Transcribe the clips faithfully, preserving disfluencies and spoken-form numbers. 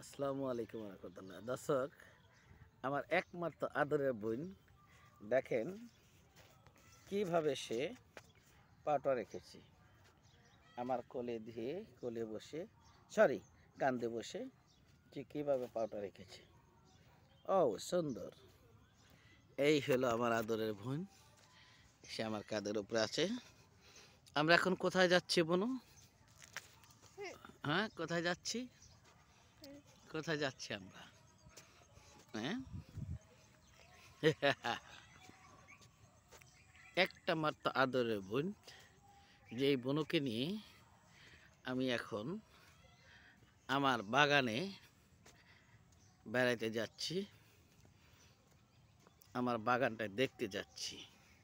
আসসালামু আলাইকুম রহমতুল্লাহ। দর্শক, আমার একমাত্র আদরের বোন দেখেন কিভাবে সে পাটা রেখেছে আমার কোলে দিয়ে, কোলে বসে সরি কান্দে বসে যে কীভাবে পাটা রেখেছে। ও সুন্দর! এই হলো আমার আদরের বোন, সে আমার কাঁধের উপরে আছে। আমরা এখন কোথায় যাচ্ছি বনু? হ্যাঁ, কোথায় যাচ্ছি? কোথায় যাচ্ছি আমরা? হ্যাঁ, একটা মাত্র আদরের বোন, যে এই বোনকে নিয়ে আমি এখন আমার বাগানে বেড়াইতে যাচ্ছি, আমার বাগানটা দেখতে যাচ্ছি।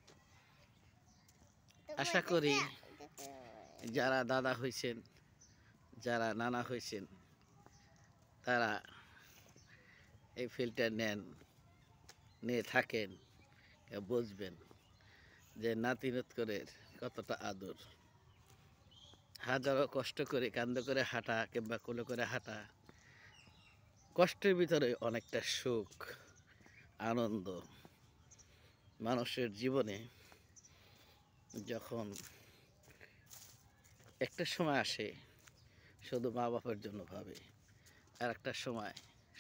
আশা করি যারা দাদা হয়েছেন, যারা নানা হয়েছেন, তারা এই ফিল্ডটা নেন, নিয়ে থাকেন, বুঝবেন যে নাতি নতকরের কতটা আদর। হাজারো কষ্ট করে কান্দ করে হাঁটা কিংবা কোলে করে হাঁটা, কষ্টের ভিতরে অনেকটা সুখ আনন্দ। মানুষের জীবনে যখন একটা সময় আসে শুধু মা বাবার জন্য ভাবে, আর একটা সময়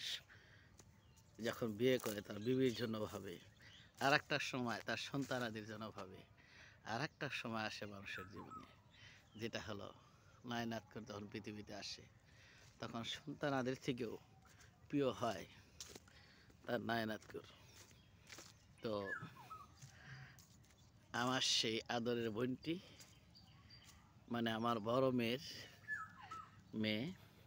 যখন বিয়ে করে তার বিবির জন্য ভাবে, আর একটা সময় তার সন্তানাদির জন্য ভাবে, আর একটা সময় আসে মানুষের জীবনে যেটা হলো নায়নাত করে যখন পৃথিবীতে আসে, তখন সন্তানাদের থেকেও প্রিয় হয় তার নায়নাত কর। তো আমার সেই আদরের বোনটি মানে আমার বড় মেয়ের মেয়ে,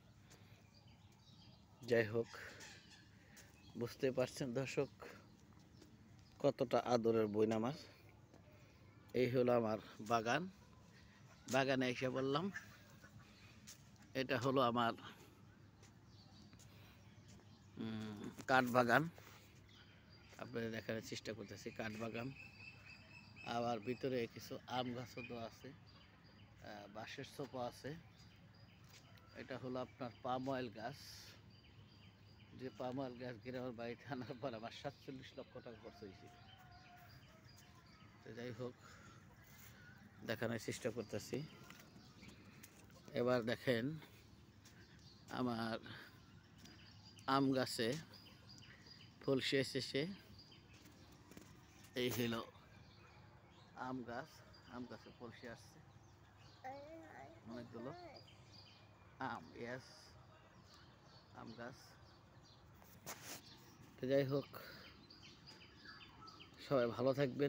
যাই হোক বুঝতে পারছেন দর্শক কতটা আদরের বোন আমার। এই হলো আমার বাগান, বাগানে এসে বললাম এটা হলো আমার কাঠ বাগান, আপনাদের দেখানোর চেষ্টা করতেছি কাঠ বাগান। আবার ভিতরে কিছু আম গাছও তো আছে, বাঁশের সোপা আছে। এটা হলো আপনার পাম অয়েল গাছ, যে পাম অয়েল গাছ কিনে আমার বাড়িতে আনার পর আমার সাতচল্লিশ লক্ষ টাকা খরচ হয়েছে। তো যাই হোক দেখানোর চেষ্টা করতেছি। এবার দেখেন আমার আম গাছে ফলসি এসেছে। এই হলো আম গাছ, আম গাছে ফলসি আসছে অনেকগুলো আম, ইয়াস আম গাছ। তো যাই হোক সবাই ভালো থাকবেন।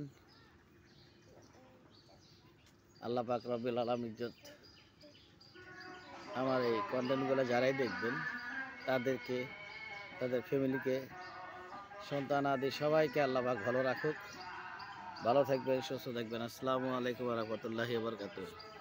আল্লাহ পাক রব্বুল আলামিন ইজ্জত আমার এই কন্টেন্টগুলো যারাই দেখবেন তাদেরকে, তাদের ফ্যামিলিকে, সন্তান আদি সবাইকে আল্লাহ পাক ভালো রাখুক। ভালো থাকবেন, সুস্থ থাকবেন। আসসালামু আলাইকুম ওয়া রাহমাতুল্লাহি ওয়া বারাকাতুহু।